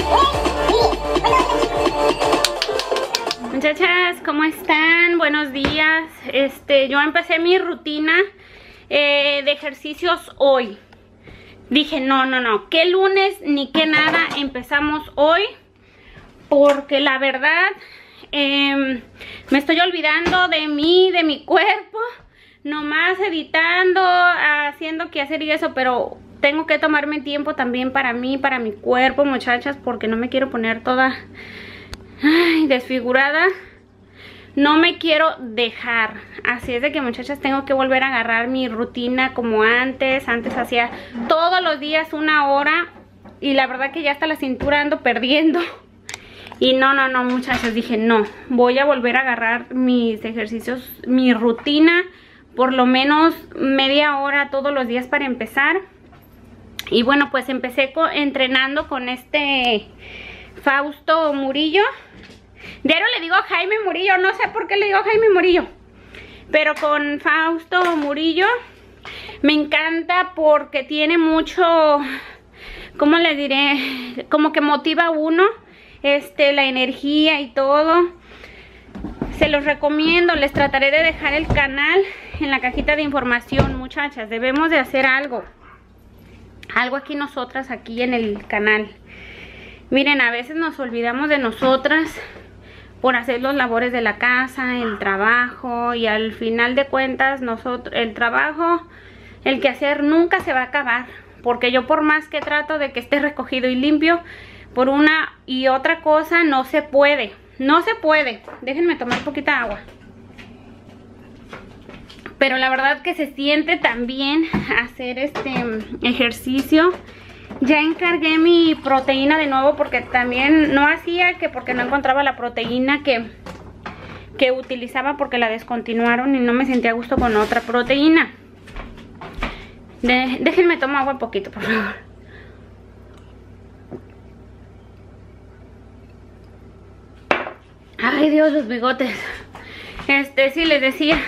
Muchachas, ¿cómo están? Buenos días. Yo empecé mi rutina de ejercicios hoy. Dije, no, que lunes ni que nada, empezamos hoy. Porque la verdad, me estoy olvidando de mí, de mi cuerpo. Nomás editando, haciendo que hacer y eso, pero tengo que tomarme tiempo también para mí, para mi cuerpo, muchachas, porque no me quiero poner toda desfigurada. No me quiero dejar. Así es de que, muchachas, tengo que volver a agarrar mi rutina como antes. Antes hacía todos los días 1 hora y la verdad que ya hasta la cintura ando perdiendo. Y no, muchachas, dije no, voy a volver a agarrar mis ejercicios, mi rutina, por lo menos media hora todos los días para empezar. Y bueno, pues empecé entrenando con Fausto Murillo. Diario le digo Jaime Murillo, no sé por qué le digo Jaime Murillo, pero con Fausto Murillo me encanta porque tiene mucho, ¿cómo les diré? Como que motiva a uno, la energía y todo. Se los recomiendo, les trataré de dejar el canal en la cajita de información, muchachas. Debemos de hacer algo aquí nosotras, aquí en el canal. Miren, a veces nos olvidamos de nosotras por hacer los labores de la casa, el trabajo, y al final de cuentas el trabajo, el quehacer nunca se va a acabar, porque yo por más que trato de que esté recogido y limpio, por una y otra cosa no se puede, déjenme tomar poquita agua. Pero la verdad que se siente también hacer ejercicio. Ya encargué mi proteína de nuevo porque también no hacía, que porque no encontraba la proteína que utilizaba, porque la descontinuaron y no me sentía a gusto con otra proteína. Déjenme tomar agua un poquito, por favor. Ay, Dios, los bigotes. Sí, les decía.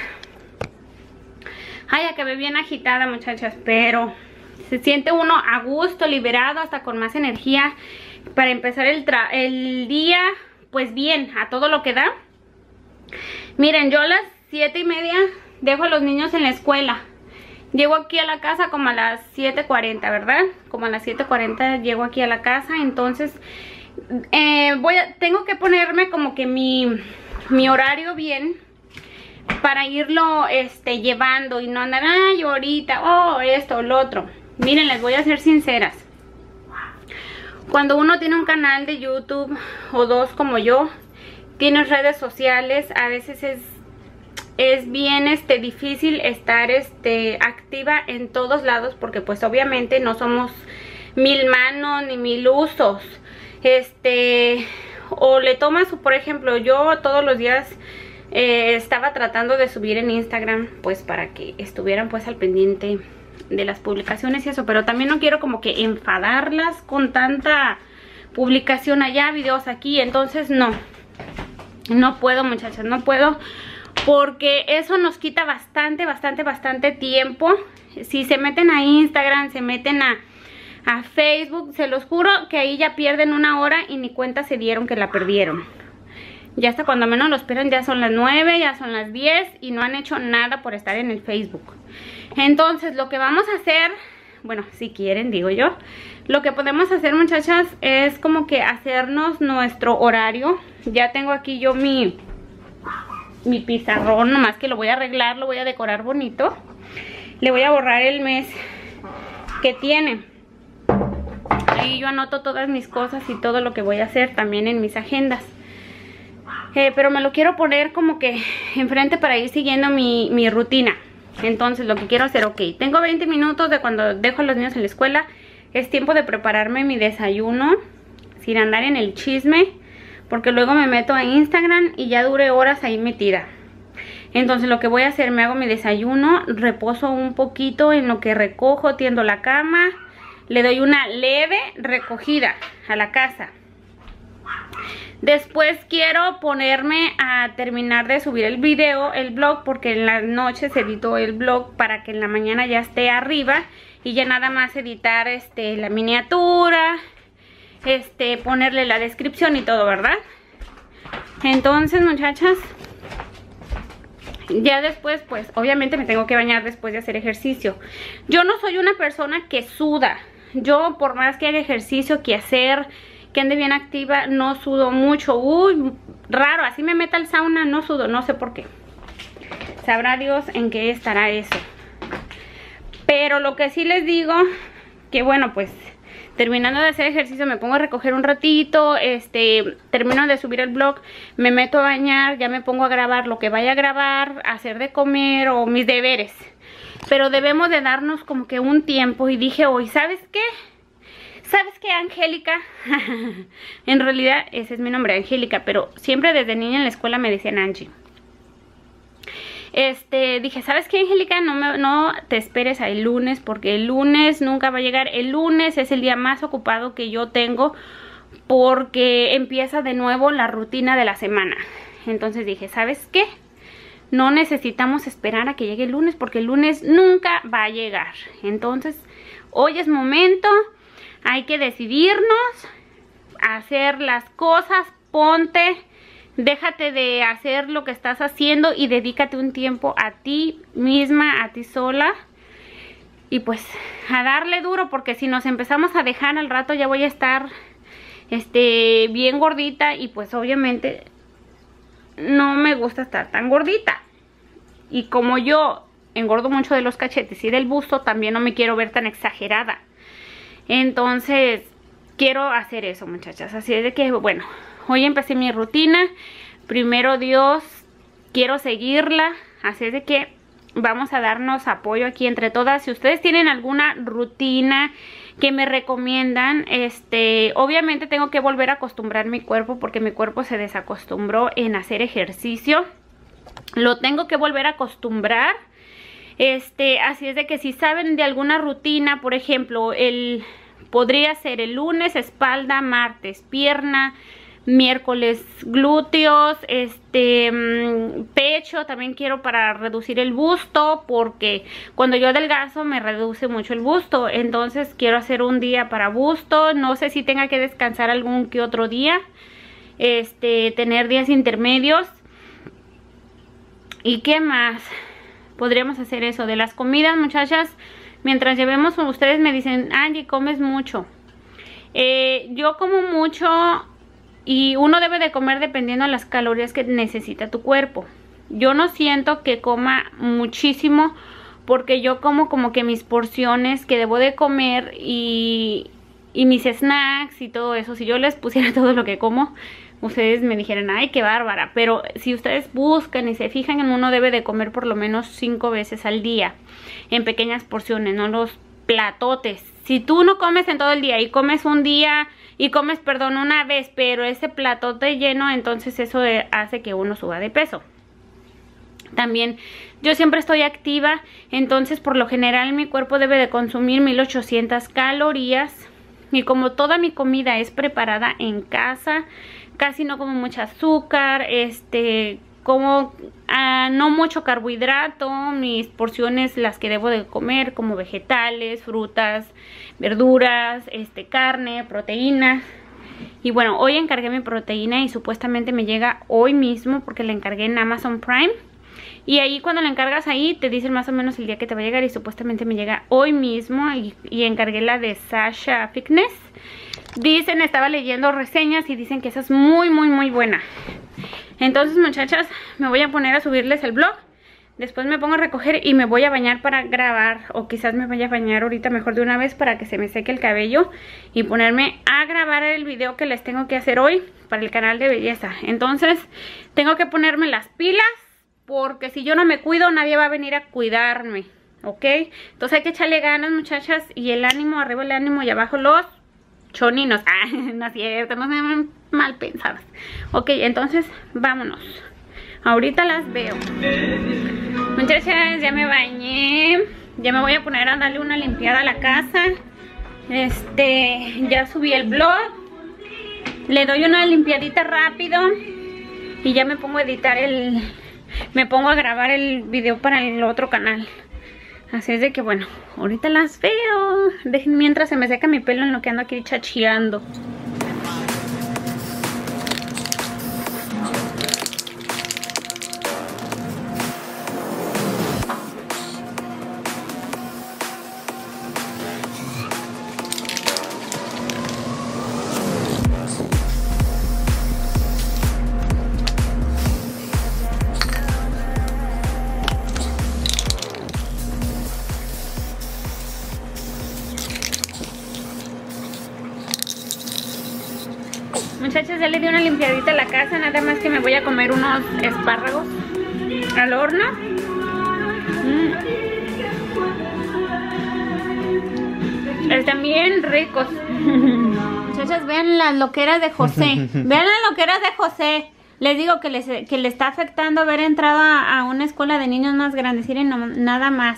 Ay, acabé bien agitada, muchachas, pero se siente uno a gusto, liberado, hasta con más energía para empezar el día, pues bien, a todo lo que da. Miren, yo a las 7:30 dejo a los niños en la escuela. Llego aquí a la casa como a las 7:40, ¿verdad? Como a las 7:40 llego aquí a la casa, entonces tengo que ponerme como que mi horario bien para irlo llevando y no andar, ay, ahorita, esto, lo otro. Miren, les voy a ser sinceras. Cuando uno tiene un canal de YouTube o dos como yo, tienes redes sociales, a veces es bien difícil estar activa en todos lados, porque pues obviamente no somos 1000 manos ni 1000 usos. O le tomas, por ejemplo, yo todos los días estaba tratando de subir en Instagram, pues para que estuvieran pues al pendiente de las publicaciones y eso, pero también no quiero como que enfadarlas con tanta publicación allá, videos aquí. Entonces no puedo, muchachas, no puedo, porque eso nos quita bastante tiempo. Si se meten a Instagram, se meten a Facebook, se los juro que ahí ya pierden 1 hora y ni cuenta se dieron que la perdieron. Ya hasta cuando menos lo esperan ya son las 9, ya son las 10 y no han hecho nada por estar en el Facebook. Entonces lo que vamos a hacer, bueno, si quieren, digo yo, lo que podemos hacer, muchachas, es como que hacernos nuestro horario. Ya tengo aquí yo mi pizarrón, nomás que lo voy a arreglar, lo voy a decorar bonito. Le voy a borrar el mes que tiene. Ahí yo anoto todas mis cosas y todo lo que voy a hacer también en mis agendas. Pero me lo quiero poner como que enfrente para ir siguiendo mi rutina. Entonces lo que quiero hacer, tengo 20 minutos de cuando dejo a los niños en la escuela. Es tiempo de prepararme mi desayuno sin andar en el chisme, porque luego me meto a Instagram y ya duré horas ahí metida. Entonces lo que voy a hacer, me hago mi desayuno, reposo un poquito en lo que recojo, tiendo la cama, le doy una leve recogida a la casa. Después quiero ponerme a terminar de subir el video, el vlog, porque en las noches edito el vlog para que en la mañana ya esté arriba y ya nada más editar la miniatura, ponerle la descripción y todo, ¿verdad? Entonces, muchachas, ya después, pues, obviamente me tengo que bañar después de hacer ejercicio. Yo no soy una persona que suda. Yo, por más que haga ejercicio, que ande bien activa, no sudo mucho. Uy, raro, así me meta al sauna, no sudo, no sé por qué. Sabrá Dios en qué estará eso. Pero lo que sí les digo, que bueno, pues terminando de hacer ejercicio me pongo a recoger un ratito, termino de subir el vlog, me meto a bañar, ya me pongo a grabar lo que vaya a grabar, a hacer de comer o mis deberes. Pero debemos de darnos como que un tiempo. Y dije hoy, ¿sabes qué? ¿Sabes qué, Angélica? En realidad ese es mi nombre, Angélica, pero siempre desde niña en la escuela me decían Angie. Dije, ¿sabes qué, Angélica? No te esperes al lunes, porque el lunes nunca va a llegar. El lunes es el día más ocupado que yo tengo, porque empieza de nuevo la rutina de la semana. Entonces dije, ¿sabes qué? No necesitamos esperar a que llegue el lunes, porque el lunes nunca va a llegar. Entonces, hoy es momento, hay que decidirnos a hacer las cosas. Ponte, déjate de hacer lo que estás haciendo y dedícate un tiempo a ti misma, a ti sola. Y pues a darle duro, porque si nos empezamos a dejar al rato ya voy a estar bien gordita, y pues obviamente no me gusta estar tan gordita. Y como yo engordo mucho de los cachetes y del busto, también no me quiero ver tan exagerada. Entonces quiero hacer eso, muchachas. Así es de que, bueno, hoy empecé mi rutina. Primero Dios, quiero seguirla. Así es de que vamos a darnos apoyo aquí entre todas. Si ustedes tienen alguna rutina que me recomiendan, obviamente tengo que volver a acostumbrar mi cuerpo, porque mi cuerpo se desacostumbró en hacer ejercicio. Lo tengo que volver a acostumbrar. Así es de que si saben de alguna rutina, por ejemplo, podría ser el lunes espalda, martes pierna, miércoles glúteos, pecho. También quiero para reducir el busto, porque cuando yo adelgazo me reduce mucho el busto. Entonces quiero hacer un día para busto. No sé si tenga que descansar algún que otro día, tener días intermedios. ¿Y qué más? Podríamos hacer eso de las comidas, muchachas. Mientras llevemos, ustedes me dicen, Angie, comes mucho. Yo como mucho, y uno debe de comer dependiendo de las calorías que necesita tu cuerpo. Yo no siento que coma muchísimo, porque yo como que mis porciones que debo de comer y mis snacks y todo eso. Si yo les pusiera todo lo que como, ustedes me dijeran, ay, qué bárbara. Pero si ustedes buscan y se fijan, uno debe de comer por lo menos 5 veces al día, en pequeñas porciones, no los platotes. Si tú no comes en todo el día y comes un día y comes, perdón, una vez, pero ese platote lleno, entonces eso hace que uno suba de peso. También yo siempre estoy activa, entonces por lo general mi cuerpo debe de consumir 1800 calorías. Y como toda mi comida es preparada en casa, casi no como mucho azúcar, como no mucho carbohidrato. Mis porciones, las que debo de comer, como vegetales, frutas, verduras, carne, proteínas. Y bueno, hoy encargué mi proteína y supuestamente me llega hoy mismo, porque la encargué en Amazon Prime. Y ahí cuando la encargas ahí te dicen más o menos el día que te va a llegar, y supuestamente me llega hoy mismo. Y encargué la de Sasha Fitness. Dicen, estaba leyendo reseñas y dicen que esa es muy muy buena. Entonces, muchachas, me voy a poner a subirles el vlog. Después me pongo a recoger y me voy a bañar para grabar. O quizás me vaya a bañar ahorita mejor de una vez para que se me seque el cabello y ponerme a grabar el video que les tengo que hacer hoy para el canal de belleza. Entonces, tengo que ponerme las pilas, porque si yo no me cuido, nadie va a venir a cuidarme, ¿ok? Entonces hay que echarle ganas, muchachas, y el ánimo, arriba el ánimo y abajo los choninos. Ah, no es cierto, no sean mal pensadas. Ok, entonces vámonos. Ahorita las veo. Muchachas, ya me bañé. Ya me voy a poner a darle una limpiada a la casa. Ya subí el vlog. Le doy una limpiadita rápido y ya me pongo a editar me pongo a grabar el video para el otro canal. Así es de que bueno, ahorita las veo. Dejen mientras se me seca mi pelo en lo que ando aquí chacheando. ya le di una limpiadita a la casa, nada más que me voy a comer unos espárragos al horno. Están bien ricos. Muchachas, vean las loqueras de José. Vean las loqueras de José. Les digo que le está afectando haber entrado a una escuela de niños más grandes. Miren, no, nada más.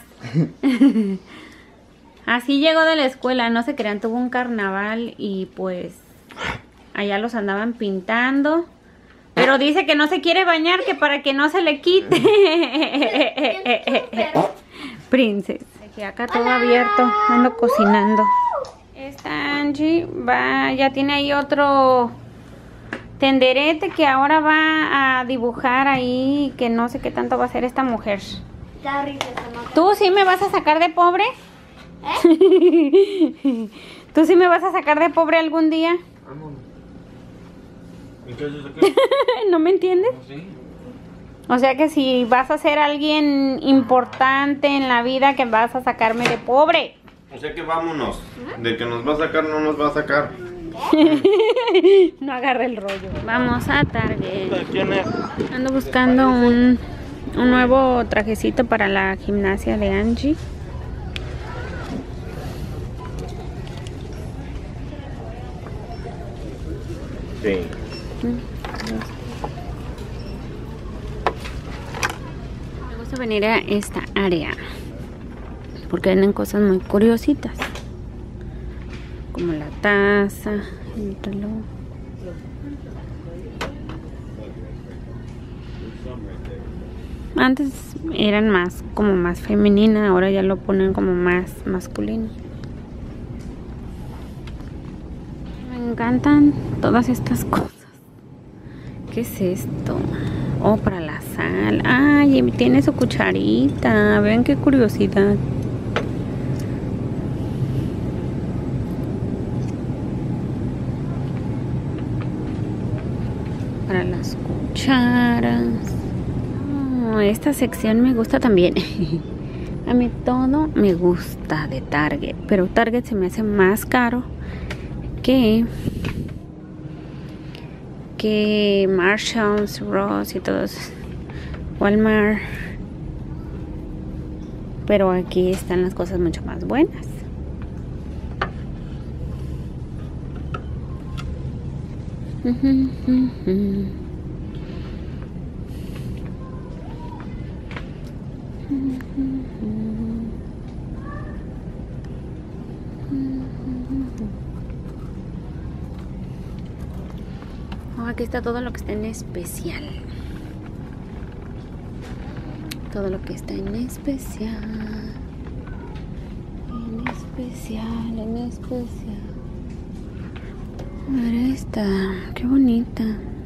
Así llegó de la escuela, no se crean, tuvo un carnaval y pues allá los andaban pintando. Pero dice que no se quiere bañar, que para que no se le quite. Princess. Que acá todo abierto, ando cocinando. Esta Angie ya tiene ahí otro tenderete que ahora va a dibujar ahí, que no sé qué tanto va a hacer esta mujer. ¿Tú sí me vas a sacar de pobre? ¿Tú sí me vas a sacar de pobre algún día? ¿No me entiendes? Sí. O sea que si vas a ser alguien importante en la vida, que vas a sacarme de pobre. O sea que vámonos. De que nos va a sacar, no nos va a sacar. No agarre el rollo. Vamos a Target. Ando buscando un nuevo trajecito para la gimnasia de Angie. Sí. Me gusta venir a esta área porque venden cosas muy curiositas, como la taza, el reloj. Antes eran más como más femenina, ahora ya lo ponen como más masculino. Me encantan todas estas cosas. ¿Qué es esto? Oh, para la sal. Ay, tiene su cucharita. Vean qué curiosidad. Para las cucharas. Oh, esta sección me gusta también. A mí todo me gusta de Target, pero Target se me hace más caro que Marshalls, Ross y todos, Walmart. Pero aquí están las cosas mucho más buenas. Oh, aquí está todo lo que está en especial. Todo lo que está en especial. En especial, en especial. A ver esta, qué bonita.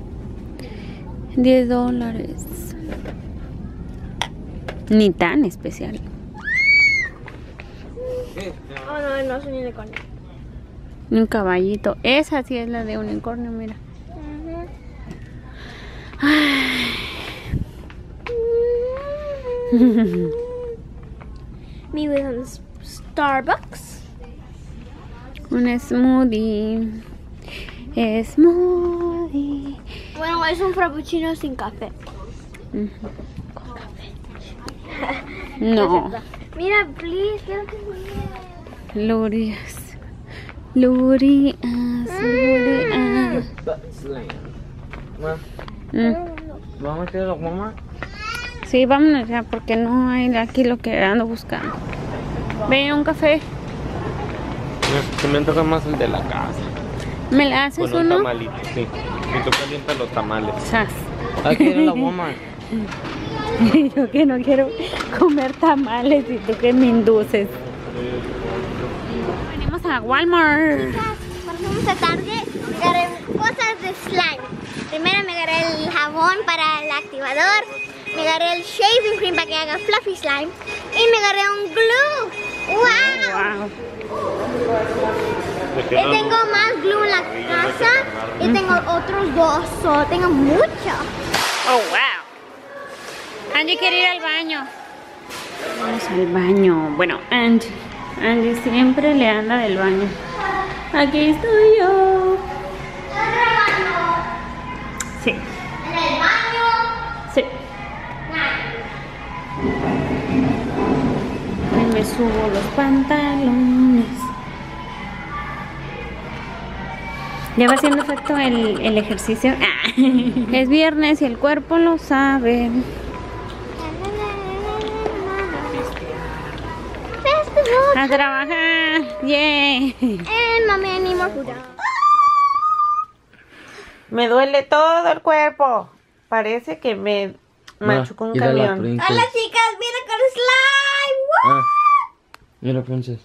$10. Ni tan especial. Oh, no, no es un unicornio. Un caballito. Esa sí es la de unicornio, mira. Ay. Me with un Starbucks. Un smoothie. Smoothie. Bueno, es un frappuccino sin café. Con café. No. Mira, please, quiero que me... Glorias. Glorias. Glorias. ¿Vamos a ir a la mamá? Sí, vámonos ya porque no hay aquí lo que ando buscando. Ven, un café. Se me antoja más el de la casa. ¿Me la haces con un uno? tamalito, sí. Y tú calientas los tamales. Sas. Aquí era la goma. Yo que no quiero comer tamales y tú que me induces. Venimos a Walmart. Cuando fuimos a Target, me agarré cosas de slime. Primero me agarré el jabón para el activador, me agarré el shaving cream para que haga fluffy slime y me agarré un glue. ¡Wow! Y tengo más glue en la casa y tengo otros dos, tengo mucho. Oh, wow. Angie quiere ir al baño. Vamos al baño. Bueno, Angie siempre le anda del baño. Aquí estoy yo. subo los pantalones. Ya va haciendo efecto el ejercicio. Es viernes y el cuerpo lo sabe. A trabajar. Yay. Mommy, I need more food. Me duele todo el cuerpo. Parece que me machucó un camión. Hola chicas, mira con slime. ¡Woo! Mira, princesa.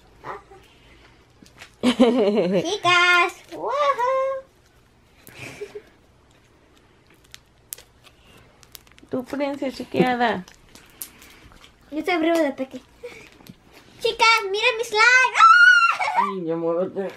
Chicas, ¡woohoo! Tu princesa chiqueada. Yo soy breve de Peque. Chicas, mira mi slime. Ay, ya muévete.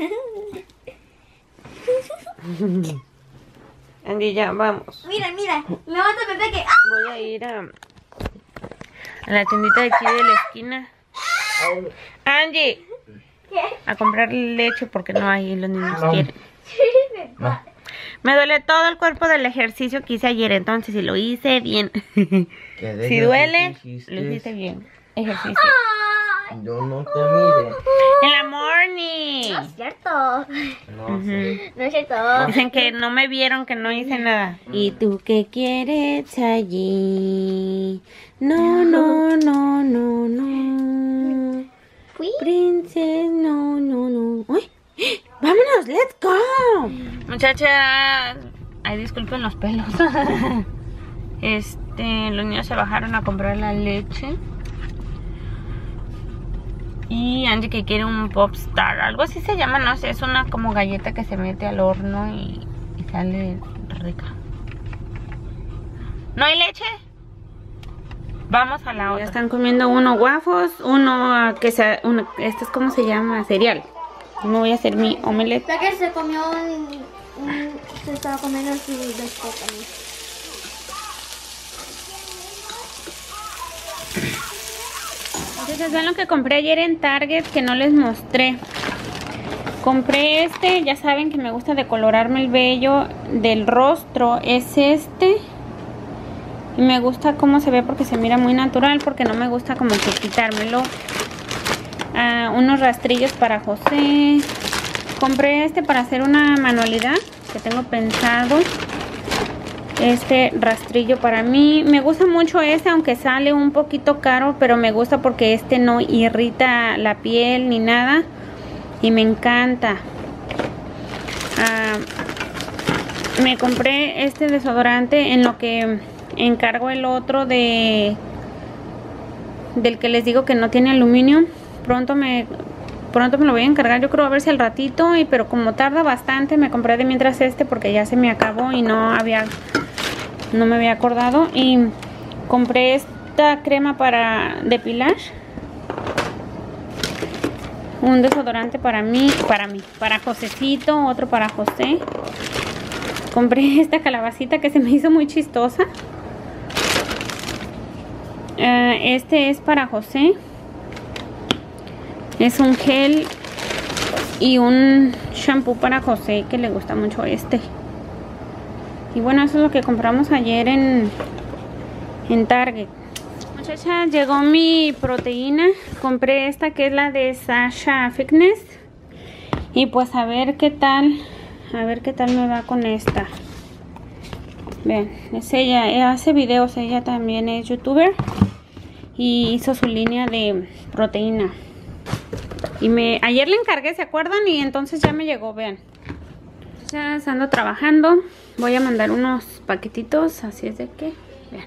Angie, ya vamos. Mira, levántame Peque. Voy a ir a la tiendita de aquí de la esquina. Angie, ¿Qué? a comprar leche porque no hay, los niños No. quieren. No. Me duele todo el cuerpo del ejercicio que hice ayer, entonces si lo hice bien. ¿Qué Si duele, hiciste? lo hiciste bien. Ejercicio. Yo no te mire. En la morning. No es cierto. No sé. No es cierto. Dicen que no me vieron, que no hice nada. ¿Y tú qué quieres allí? No, no, no, no, no. Fui. Princess, no, no, no. ¡Uy! ¡Vámonos! ¡Let's go! Muchachas, ay, disculpen los pelos. Los niños se bajaron a comprar la leche. Y Angie que quiere un Popstar, algo así se llama, no sé, es una como galleta que se mete al horno y sale rica. ¿No hay leche? Vamos a la otra. Ya están comiendo uno waffles, uno que sea, este es como se llama, cereal. Me voy a hacer mi omelette. Peque se comió se estaba comiendo su biscuit también. Entonces ven lo que compré ayer en Target que no les mostré. Compré ya saben que me gusta decolorarme el vello del rostro, es este. Y me gusta cómo se ve porque se mira muy natural, porque no me gusta como que quitármelo. Unos rastrillos para José. Compré para hacer una manualidad que tengo pensado. Este rastrillo para mí. Me gusta mucho aunque sale un poquito caro, pero me gusta porque no irrita la piel ni nada. Y me encanta. Me compré desodorante en lo que encargo el otro del que les digo que no tiene aluminio. Pronto me lo voy a encargar, yo creo, a ver si al ratito. Pero como tarda bastante, me compré de mientras porque ya se me acabó y no me había acordado. Y compré esta crema para depilar. Un desodorante para Josecito, otro para José. Compré esta calabacita que se me hizo muy chistosa. Este es para José. Es un gel y un shampoo para José, que le gusta mucho Y bueno, eso es lo que compramos ayer en Target. Muchachas, llegó mi proteína. Compré esta que es la de Sasha Fitness. Y pues a ver qué tal me va con esta. Vean, es ella, hace videos, ella también es youtuber. Y hizo su línea de proteína. Y ayer le encargué, ¿se acuerdan? Y entonces ya me llegó, vean. Ya ando trabajando. Voy a mandar unos paquetitos, así es de que, vean.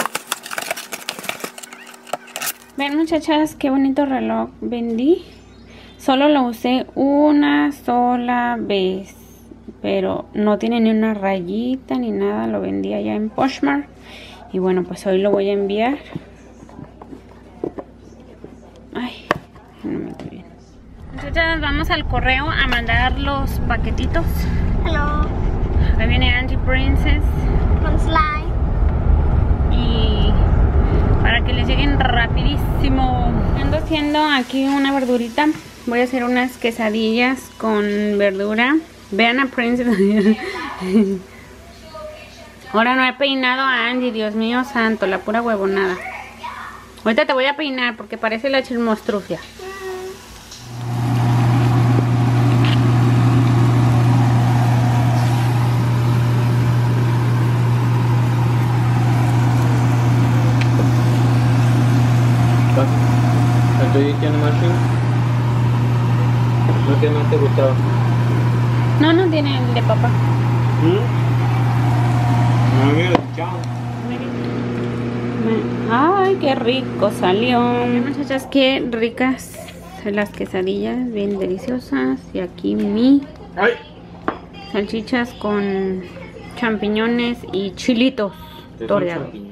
Ven, muchachas, qué bonito reloj vendí. Solo lo usé una sola vez, pero no tiene ni una rayita ni nada. Lo vendí allá en Poshmark. Y bueno, pues hoy lo voy a enviar. Ay, no me estoy bien. Muchachas, vamos al correo a mandar los paquetitos. Hello. Ahí viene Angie Princess. Con slime. Y para que les lleguen rapidísimo. Ando haciendo aquí una verdurita. Voy a hacer unas quesadillas con verdura. Vean a Princess. Ahora no he peinado a Angie, Dios mío santo, la pura huevonada. Ahorita te voy a peinar porque parece la chismostrucia. ¿Qué más te gustaba? No tiene el de papá. Ay, qué rico salió. Muchachas, qué ricas las quesadillas, bien deliciosas. Y aquí mi salchichas con champiñones y chilitos toreados.